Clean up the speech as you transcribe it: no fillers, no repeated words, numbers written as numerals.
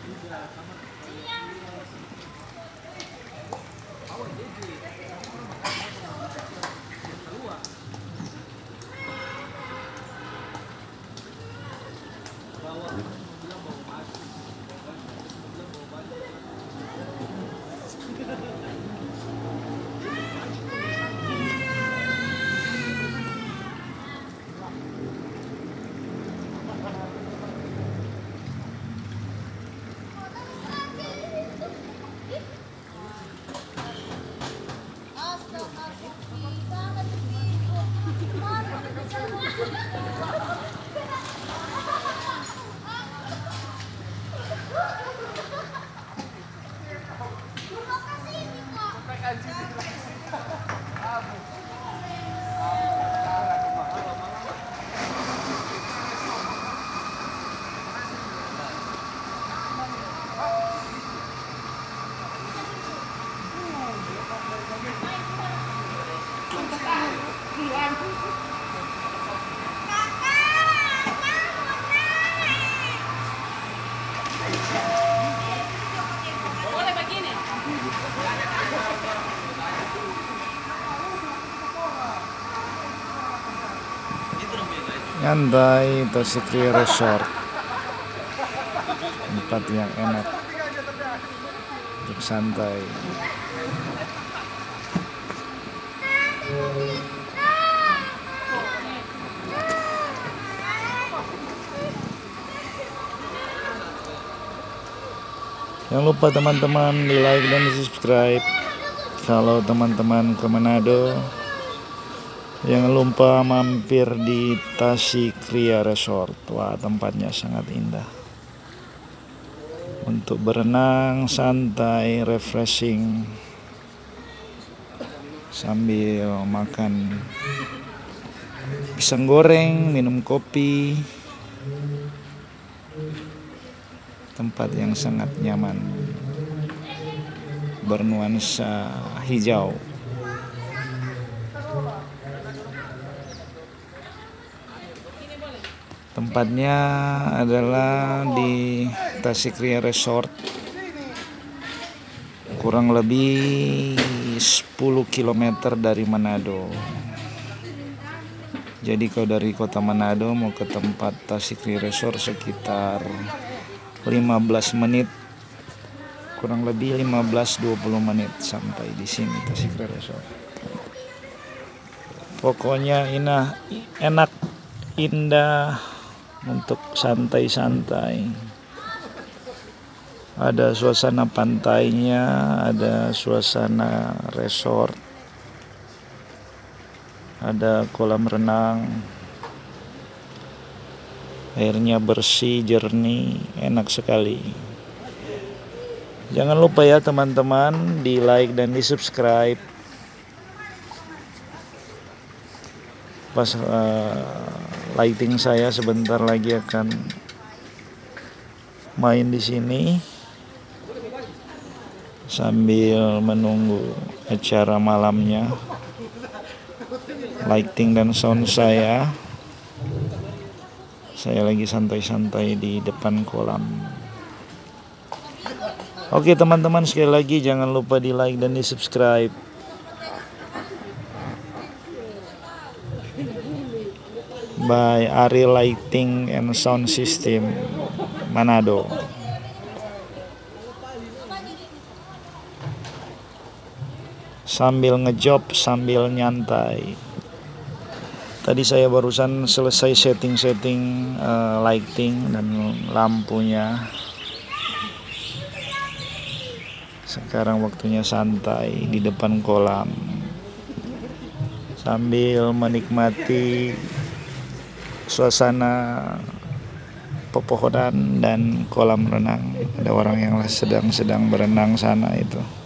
Nyantai Tosikri Resort, tempat yang enak untuk santai. Jangan lupa teman-teman di like dan di subscribe. Kalau teman-teman ke Manado, jangan lupa mampir di Tasikria Resort. Wah, tempatnya sangat indah untuk berenang, santai, refreshing sambil makan pisang goreng, minum kopi. Tempat yang sangat nyaman, bernuansa hijau. Tempatnya adalah di Tasikria Resort, kurang lebih 10 km dari Manado. Jadi kalau dari kota Manado mau ke tempat Tasikria Resort sekitar 15 menit, kurang lebih 15-20 menit sampai di sini Tasikria Resort. Pokoknya enak, indah untuk santai-santai. Ada suasana pantainya, ada suasana resort, ada kolam renang. Airnya bersih, jernih, enak sekali. Jangan lupa ya teman-teman di like dan di subscribe. Pas lighting saya sebentar lagi akan main di sini sambil menunggu acara malamnya. Lighting dan sound saya lagi santai-santai di depan kolam. Oke teman-teman, sekali lagi jangan lupa di like dan di subscribe. By Ari Lighting and Sound System Manado. Sambil ngejob, sambil nyantai. Tadi saya barusan selesai setting lighting dan lampunya. Sekarang waktunya santai di depan kolam sambil menikmati suasana pepohonan dan kolam renang. Ada orang yang sedang berenang sana itu.